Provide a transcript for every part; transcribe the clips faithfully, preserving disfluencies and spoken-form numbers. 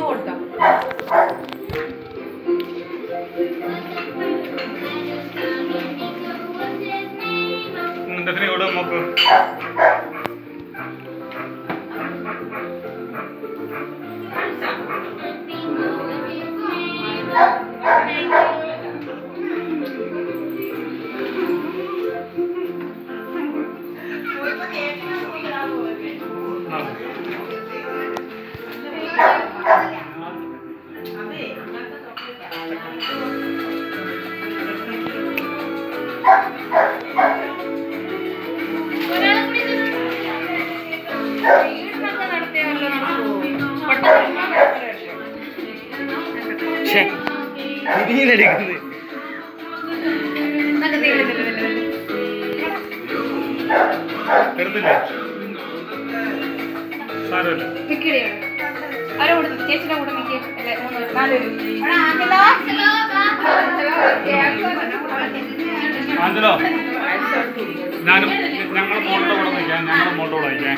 Angelo ഞാനും ഞങ്ങളുടെ മോളുടെ കൂടെ നിൽക്കാം ഞങ്ങളുടെ മോളുടെ കൂടെ നിൽക്കാം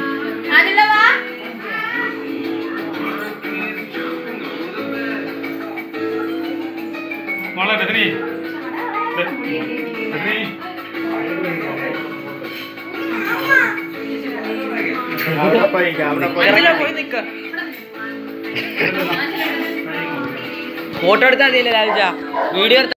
മോളെ രജനി രജനി ഫോട്ടോ എടുത്താൽ മതിയല്ലേ രാജ വീഡിയോ